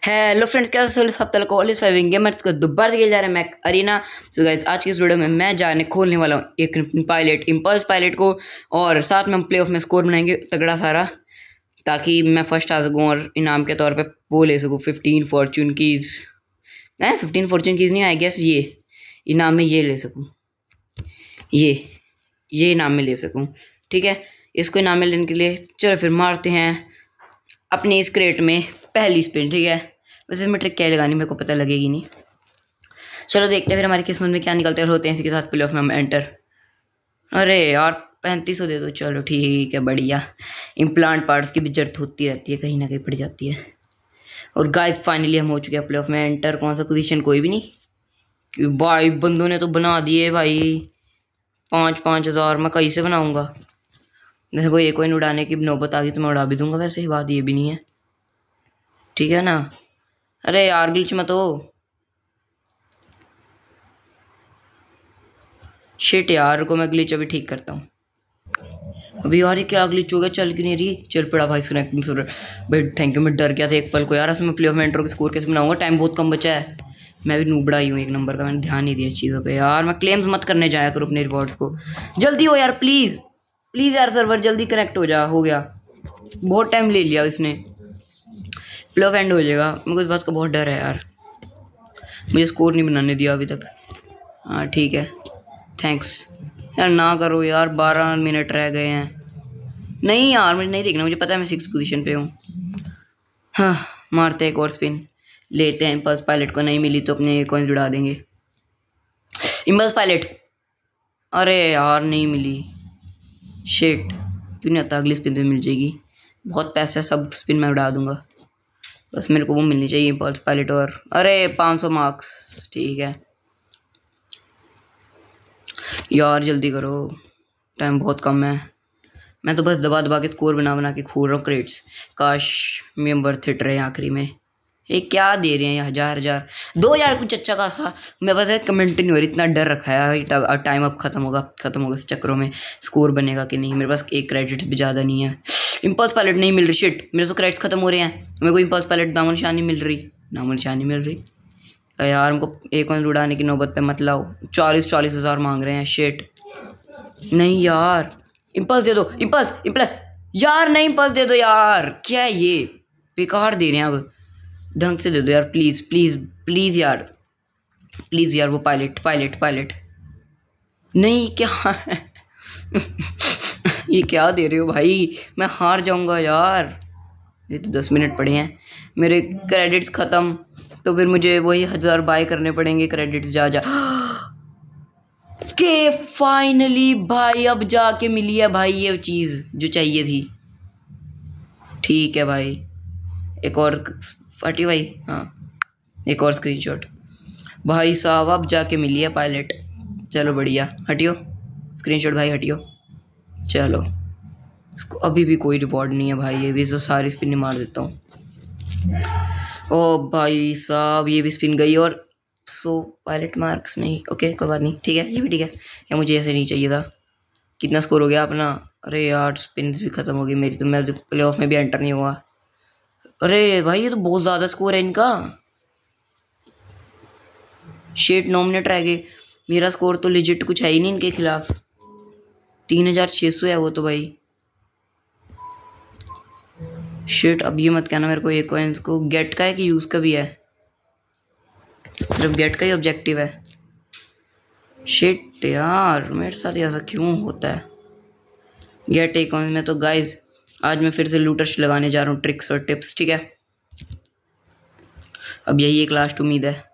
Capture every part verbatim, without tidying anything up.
Hello friends, क्या सब तक कॉलेज फाइविंग गेमर्स को दोबारा से जा रहे हैं मैक अरीना। सो गाइस, आज की इस वीडियो में मैं जाने खोलने वाला हूँ एक पायलट इम्पल्स पायलट को, और साथ में हम प्ले ऑफ में स्कोर बनाएंगे तगड़ा सारा, ताकि मैं फर्स्ट आ सकूँ और इनाम के तौर पे वो ले सकूँ फिफ्टीन फॉर्चून कीज। है फिफ्टीन फॉर्चून कीज नहीं, आई गेस ये इनाम में ये ले सकूँ, ये ये इनाम में ले सकूँ। ठीक है, इसको इनाम में लेने के लिए चलो फिर मारते हैं अपनी इस क्रेट में पहली स्पिन। ठीक है, वैसे इसमें ट्रिक क्या लगानी मेरे को पता लगेगी नहीं। चलो देखते हैं फिर हमारी किस्मत में क्या निकलते हैं, होते हैं इसी के साथ प्ले ऑफ में हम एंटर। अरे यार पैंतीस सौ दे दो, चलो ठीक है बढ़िया। इम्प्लांट पार्ट्स की भी जरूरत होती रहती है, कहीं ना कहीं पड़ जाती है। और गाइस फाइनली हम हो चुके हैं प्ले ऑफ में एंटर। कौन सा पोजीशन, कोई भी नहीं कि भाई बंदों ने तो बना दिए भाई। पाँच पाँच हज़ार मैं कहीं से बनाऊँगा। वैसे कोई एक कोइन उड़ाने की नौबत आ गई तो मैं उड़ा भी दूंगा, वैसे बात ये भी नहीं है। ठीक है ना। अरे यार ग्लिच मत हो, शिट यार को मैं ग्लिच अभी ठीक करता हूँ। अभी यार ये क्या ग्लिच हो गया, चल क्यों नहीं रही। चल पड़ा भाई कनेक्टिंग सर भाई, थैंक यू। मैं डर गया था एक पल को यार, इसमें प्ले ऑफ में एंटर के स्कोर कैसे बनाऊंगा, टाइम बहुत कम बचा है। मैं भी नूबड़ा ही हूँ एक नंबर का, मैंने ध्यान नहीं दिया चीज़ों पे यार। मैं क्लेम्स मत करने जाया करूँ अपने रिवॉर्ड्स को। जल्दी हो यार प्लीज़ प्लीज़ यार, सर्वर जल्दी कनेक्ट हो जा। हो गया, बहुत टाइम ले लिया इसने। प्ले ऑफ एंड हो जाएगा, मेरे को इस बात का बहुत डर है यार। मुझे स्कोर नहीं बनाने दिया अभी तक। हाँ ठीक है, थैंक्स यार। ना करो यार, बारह मिनट रह गए हैं। नहीं यार मुझे नहीं देखना, मुझे पता है मैं सिक्स पोजीशन पे हूँ। हाँ मारते हैं एक और स्पिन, लेते हैं इम्पल्स पायलट को। नहीं मिली तो अपने कॉइन्स उड़ा देंगे। इम्पल्स पायलट, अरे यार नहीं मिली, शिट। क्यों नहीं आता, अगली स्पिन पे मिल जाएगी। बहुत पैसे, सब स्पिन में उड़ा दूंगा, बस मेरे को वो मिलनी चाहिए इम्पल्स पायलट। और अरे पाँच सौ मार्क्स, ठीक है यार जल्दी करो, टाइम बहुत कम है। मैं तो बस दबा दबा के स्कोर बना बना के खोल रहा हूँ क्रेट्स। काश मैं वर्थ इट रहे आखिरी में। ये क्या दे रहे हैं, ये हज़ार हज़ार दो हज़ार कुछ अच्छा खासा। मेरे पास कमेंट नहीं हो रही, इतना डर रखा है टाइम अब ख़त्म होगा ख़त्म होगा इस चक्रों में स्कोर बनेगा कि नहीं। मेरे पास एक क्रेडिट्स भी ज़्यादा नहीं है। इम्पल्स पायलट नहीं मिल रही, शिट। मेरे तो क्रेडिट्स ख़त्म हो रहे हैं, मेरे को इम्पल्स पायलट नामो निशान नहीं मिल रही, नामो निशान नहीं मिल रही यार। हमको एक और उड़ाने की नौबत पे मत लाओ। चालीस चालीस हज़ार मांग रहे हैं, शिट। नहीं यार इम्पल्स दे दो, इम्पल्स इम्पल्स यार, नहीं इम्पल्स दे दो यार। क्या है ये, बेकार दे रहे हैं। अब ढंग से दे दो यार प्लीज़ प्लीज़ प्लीज़ यार, प्लीज़ यार। वो पायलट पायलट पायलट नहीं, क्या ये क्या दे रहे हो भाई, मैं हार जाऊंगा यार। ये तो दस मिनट पड़े हैं, मेरे क्रेडिट्स ख़त्म, तो फिर मुझे वही हज़ार बाय करने पड़ेंगे क्रेडिट्स जा जा के। फाइनली भाई अब जाके मिली है भाई ये चीज़ जो चाहिए थी। ठीक है भाई, एक और फटी भाई। हाँ एक और स्क्रीनशॉट भाई साहब, अब जाके मिली है पायलट। चलो बढ़िया, हटियो स्क्रीनशॉट भाई हटियो। चलो इसको अभी भी कोई रिवॉर्ड नहीं है भाई, ये भी तो सारी स्पिन मार देता हूँ। ओ भाई साहब ये भी स्पिन गई, और सो पायलट मार्क्स नहीं। ओके कोई बात नहीं, ठीक है ये भी ठीक है। या मुझे ऐसे नहीं चाहिए था। कितना स्कोर हो गया अपना। अरे यार स्पिन भी ख़त्म हो गई मेरी, तो मैं प्ले ऑफ में भी एंटर नहीं हुआ। अरे भाई ये तो बहुत ज़्यादा स्कोर है इनका, शेट। नौ मिनट रह गए, मेरा स्कोर तो लिजिट कुछ है ही नहीं इनके खिलाफ। तीन हज़ार छः सौ है वो तो भाई, शेट। अब ये मत कहना मेरे को एक कॉइन्स को गेट का है कि यूज़ का भी है, सिर्फ गेट का ही ऑब्जेक्टिव है। शिट यार मेरे साथ ऐसा क्यों होता है। गेट एक कॉइन में तो गाइज आज मैं फिर से लूटर्स लगाने जा रहा हूँ, ट्रिक्स और टिप्स। ठीक है, अब यही एक लास्ट उम्मीद है।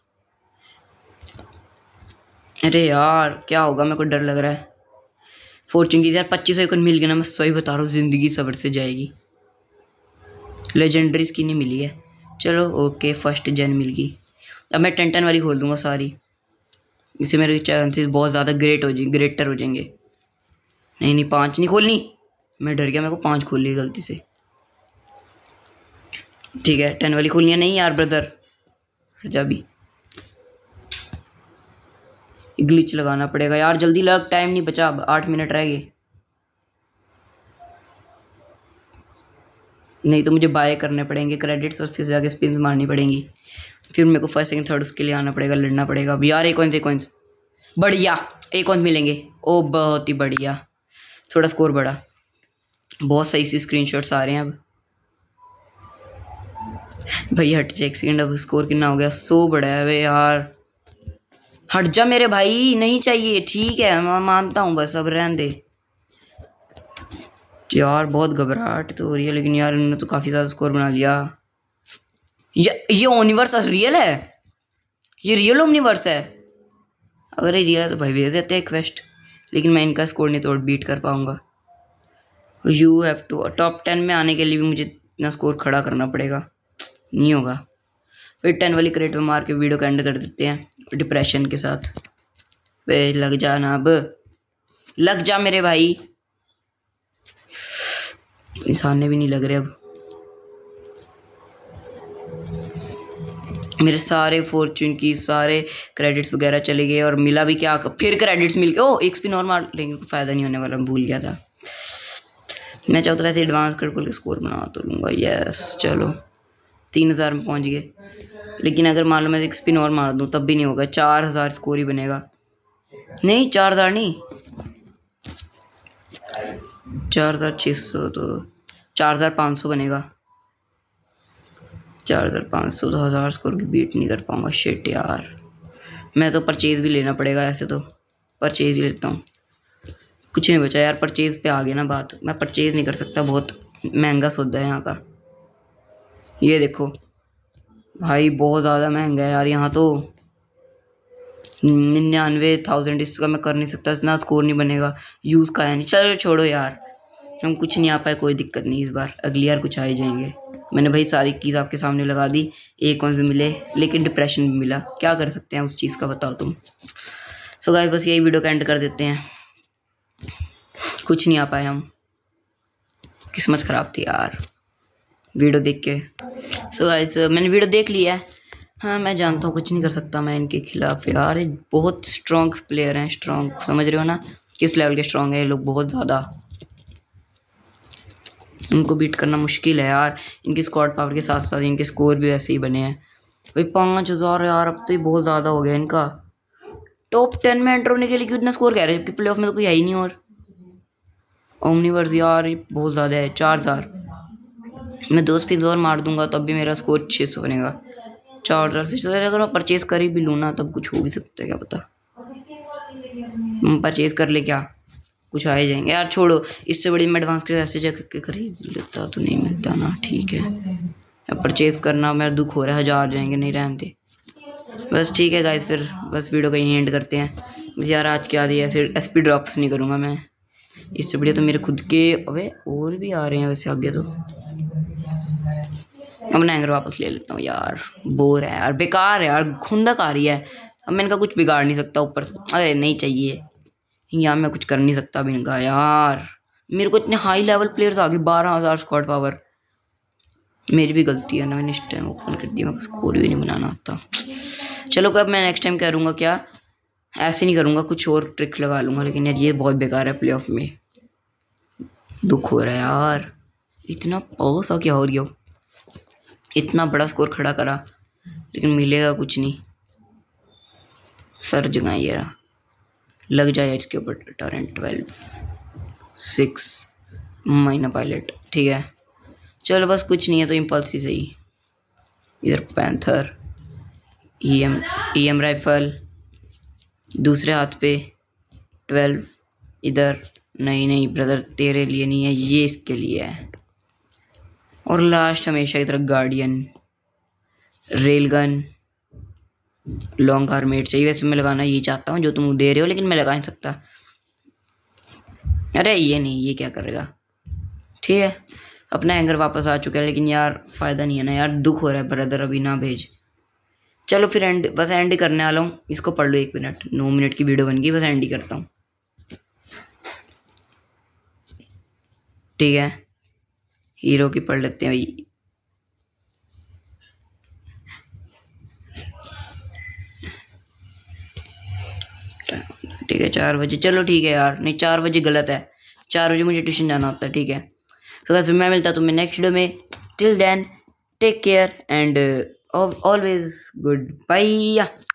अरे यार क्या होगा, मेरे को डर लग रहा है। फॉर्चून की यार पच्चीस सौ मिल गया ना, मैं सही बता रहा हूँ, ज़िंदगी सबर से जाएगी। लेजेंडरी स्किन नहीं मिली है, चलो ओके फर्स्ट जेन मिल गई। अब मैं टेन टेन वाली खोल दूंगा सारी, इससे मेरे चांसेस बहुत ज़्यादा ग्रेट हो जाएंगे, ग्रेटर हो जाएंगे। नहीं नहीं पाँच नहीं खोलनी, मैं डर गया, मेरे को पाँच खोल ली गलती से। ठीक है टेन वाली खोलनी है। नहीं यार ब्रदर जा भी, ग्लिच लगाना पड़ेगा यार, जल्दी लग, टाइम नहीं बचा, अब आठ मिनट रह गए। नहीं तो मुझे बाय करने पड़ेंगे क्रेडिट्स और फिर जाके स्पिन्स मारनी पड़ेंगी। फिर मेरे को फर्स्ट सेकंड थर्ड उसके लिए आना पड़ेगा, लड़ना पड़ेगा। अब यार एक कॉइन्स एक कॉइन्स बढ़िया, एक कॉइन्स मिलेंगे। ओ बहुत ही बढ़िया, थोड़ा स्कोर बढ़ा। बहुत सही सी स्क्रीनशॉट्स आ रहे हैं अब। भैया हट जा एक सेकंड, अब स्कोर कितना हो गया? सो बड़ा है वे यार। हट जा मेरे भाई, नहीं चाहिए। ठीक है मैं मानता हूँ, बस अब रहने दे यार। बहुत घबराहट तो हो रही है, लेकिन यार इन्होंने तो काफ़ी ज़्यादा स्कोर बना लिया। ये ये ओमनिवर्स रियल है, ये रियल ओमनिवर्स है। अगर ये रियल है तो भाई भेज देते हैं क्वेस्ट, लेकिन मैं इनका स्कोर नहीं तो बीट कर पाऊँगा। You have to top ten में आने के लिए भी मुझे इतना स्कोर खड़ा करना पड़ेगा, नहीं होगा। फिर टेन वाली क्रेट में मार के वीडियो का एंड कर देते हैं डिप्रेशन के साथ। वे लग जा ना, अब लग जा मेरे भाई। निशाने भी नहीं लग रहे अब। मेरे सारे फॉर्च्यून की सारे क्रेडिट्स वगैरह चले गए और मिला भी क्या? फिर क्रेडिट्स मिल गए। ओ एक स्पिन और मार लेंगे, फ़ायदा नहीं होने वाला, भूल गया था। मैं चाहता वैसे एडवांस कर खोल के स्कोर बना तो लूँगा। यस चलो तीन हज़ार में पहुँच गए, लेकिन अगर मान लो मैं एक स्पिन और मार दूँ तब भी नहीं होगा। चार हज़ार स्कोर ही बनेगा। नहीं चार हज़ार नहीं, चार हज़ार छः सौ तो चार हज़ार पाँच सौ बनेगा। चार हज़ार पाँच सौ तो हज़ार स्कोर की बीट नहीं कर पाऊँगा। शिट यार, मैं तो परचेज़ भी लेना पड़ेगा। ऐसे तो परचेज़ ही लेता हूँ, कुछ नहीं बचा यार। परचेज़ पे आ गया ना बात, मैं परचेज़ नहीं कर सकता, बहुत महंगा सौदा है यहाँ का। ये देखो भाई बहुत ज़्यादा महंगा है यार यहाँ तो। निन्यानवे थाउजेंड इसका मैं कर नहीं सकता, इतना स्कोर नहीं बनेगा। यूज़ का है नहीं, चलो छोड़ो यार, हम कुछ नहीं आ पाए, कोई दिक्कत नहीं। इस बार अगली बार कुछ आ ही जाएंगे। मैंने भाई सारी कीज़ आपके सामने लगा दी, एक कौन भी मिले लेकिन डिप्रेशन भी मिला। क्या कर सकते हैं उस चीज़ का, बताओ तुम। सो गाइस बस यही वीडियो का एंड कर देते हैं। कुछ नहीं आ पाए हम, किस्मत ख़राब थी यार वीडियो देख के। सो गाइस मैंने वीडियो देख लिया है। हाँ मैं जानता हूँ कुछ नहीं कर सकता मैं इनके खिलाफ यार। ये बहुत स्ट्रॉन्ग प्लेयर हैं, स्ट्रॉन्ग समझ रहे हो ना किस लेवल के स्ट्रॉन्ग है ये लोग, बहुत ज़्यादा। इनको बीट करना मुश्किल है यार। इनकी स्क्वाड पावर के साथ साथ इनके स्कोर भी वैसे ही बने हैं भाई। पाँच हज़ार यार, अब तो ये बहुत ज़्यादा हो गया इनका। टॉप टेन में एंटर होने के लिए कितना स्कोर कह रहे हैं? प्ले ऑफ में तो कोई है ही नहीं। और ओमनिवर्स यार बहुत ज़्यादा है, चार हज़ार। मैं दो स्पिन और मार दूंगा तब भी मेरा स्कोर छः सौ बनेगा। चार हज़ार से अगर मैं परचेज़ कर ही भी लूँ ना तब कुछ हो भी सकता है, क्या पता। परचेज़ कर ले क्या, कुछ आ ही जाएंगे यार। छोड़ो, इससे बड़ी मैं एडवांस क्रेट ऐसे जगह खरीद लेता तो नहीं मिलता ना। ठीक है अब परचेज़ करना मेरा दुख हो रहा है, हज़ार जाएंगे नहीं रहते। बस ठीक है गाइस, फिर बस वीडियो का यहीं एंड करते हैं यार। आज क्या दिया, फिर एस पी ड्रॉप्स नहीं करूँगा मैं। इससे बढ़िया तो मेरे खुद के अबे और भी आ रहे हैं वैसे आगे तो। अब मैं एंगर वापस ले लेता हूँ यार, बोर है यार, बेकार है यार, खुंदक आ रही है। अब मैं इनका कुछ बिगाड़ नहीं सकता ऊपर से। अरे नहीं चाहिए यहाँ, मैं कुछ कर नहीं सकता अब इनका यार। मेरे को इतने हाई लेवल प्लेयर्स आ गए, बारह हज़ार स्क्वाड पावर। मेरी भी गलती है ना, मैंने इस टाइम ओपन कर दिया, मैं स्कोर भी नहीं बनाना आता। चलो अब मैं नेक्स्ट टाइम करूँगा क्या, ऐसे नहीं करूँगा, कुछ और ट्रिक लगा लूँगा। लेकिन यार ये बहुत बेकार है प्ले ऑफ में, दुख हो रहा है यार। इतना पास आ क्या हो गया, इतना बड़ा स्कोर खड़ा करा लेकिन मिलेगा कुछ नहीं। सर जगह ये रहा, लग जाए इसके ऊपर। टॉरेंट ट्वेल्व सिक्स माइना पायलट, ठीक है चलो बस कुछ नहीं है तो इम्पल्स ही सही। इधर panther, E M E M rifle दूसरे हाथ पे, ट्वेल्व इधर। नहीं नहीं ब्रदर तेरे लिए नहीं है, ये इसके लिए है। और लास्ट हमेशा की तरह गार्डियन, रेलगन, लॉन्ग आर्मेट चाहिए। वैसे मैं लगाना यही चाहता हूँ जो तुम दे रहे हो, लेकिन मैं लगा नहीं सकता। अरे ये नहीं, ये क्या करेगा। ठीक है अपना एंगर वापस आ चुका है, लेकिन यार फ़ायदा नहीं है ना यार, दुख हो रहा है ब्रदर, अभी ना भेज। चलो फिर एंड, बस एंड ही करने वाला हूँ। इसको पढ़ लो, एक मिनट, नौ मिनट की वीडियो बन गई, बस एंड ही करता हूँ। ठीक है हीरो की पढ़ लेते हैं भाई। ठीक है चार बजे, चलो ठीक है यार। नहीं चार बजे गलत है, चार बजे मुझे ट्यूशन जाना होता है। ठीक है तो बस मैं मिलता हूँ तुम्हें नेक्स्ट वीडियो में। Till then take care and always good bye.